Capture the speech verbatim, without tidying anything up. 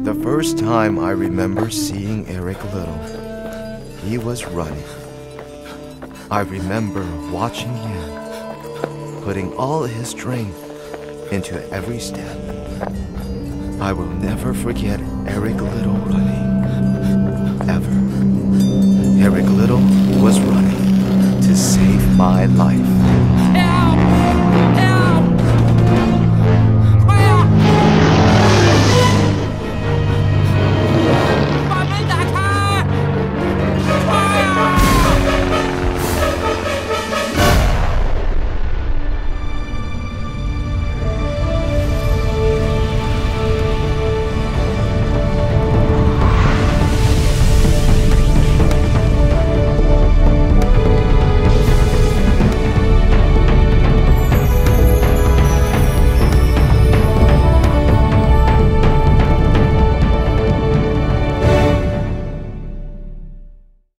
The first time I remember seeing Eric Little, he was running. I remember watching him, putting all his strength into every step. I will never forget Eric Little running, ever. Eric Little was running to save my life.